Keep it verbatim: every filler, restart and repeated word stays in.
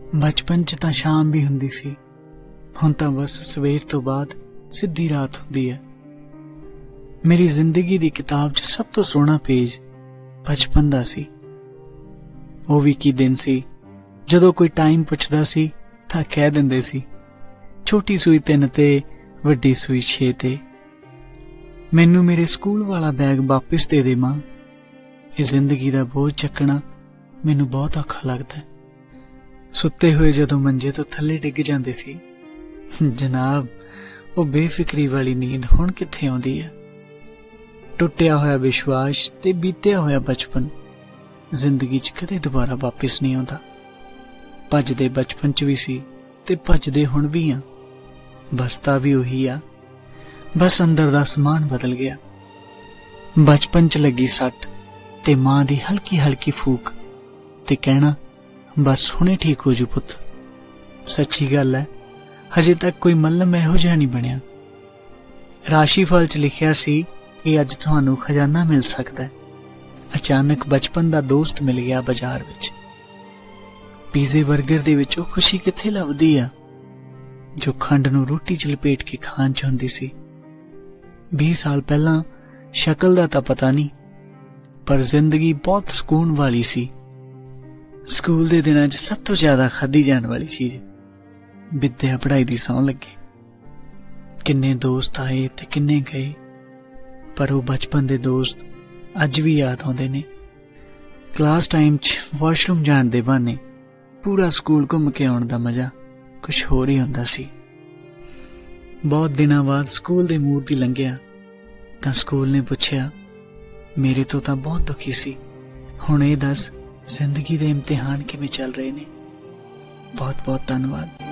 बचपन च तां शाम भी हुंदी सी, हुण तां बस सवेर तो बाद सीधी रात हुंदी है। मेरी जिंदगी दी किताब च सब तो सोहना पेज बचपन दा सी। ਉਹ ਵੀ ਕੀ दिन सी ਜਦੋਂ कोई टाइम पुछदा सी तां कह दिंदे सी छोटी सूई तीन ते वड्डी सूई छे ते। मैनू मेरे स्कूल वाला बैग वापस दे दे मां, ये जिंदगी दा बोझ चकना मैनू बहुत औखा लगदा है। सुते हुए जदों मंजे तो थल्ले डिग जांदे सी, जनाब वो बेफिक्री वाली नींद हुण कित्थे आउंदी है। टुटिया होया विश्वास ते बीतिया होया बचपन जिंदगी च कदे दोबारा वापस नहीं आउंदा। भजदे बचपन च भी सी ते भजदे हुण भी आ, बसता भी उही आ, बस अंदर दा समान बदल गया। बचपन च लगी सट ते मां दी हल्की हल्की फूक ते कहना बस हुणे ठीक हो जू पुत। सच्ची गल है, हजे तक कोई मल्लम इहो जिहा नहीं बनिया। राशिफल च लिखिया सी कि अज तुहानू खजाना मिल सकदा है। अचानक बचपन दा दोस्त मिल गया बाजार विच। पीजे बर्गर दे विचों खुशी कित्थे लभदी आ जो खंड नू रोटी च लपेट के खाण च हुंदी सी। बीस साल पहला शक्ल दा तां पता नहीं, पर जिंदगी बहुत सुकून वाली सी। स्कूल दे दिनां च सब तो ज्यादा खाधी जाने वाली चीज विद्या पढ़ाई दी सौं लगे। किन्ने दोस्त आए ते किन्ने गए, पर वो बचपन दे दोस्त अज भी याद आउंदे ने। क्लास टाइम च वॉशरूम जाण दे बहाने पूरा स्कूल घूम के आउण दा मजा कुछ होर ही हुंदा सी। बहुत दिनां बाद स्कूल दे मूड दी लंघिया तां स्कूल ने पुछया मेरे तो तां बहुत दुखी सी, हुण इह दस जिंदगी दे इम्तिहान किवें चल रहे ने। बहुत बहुत धन्नवाद।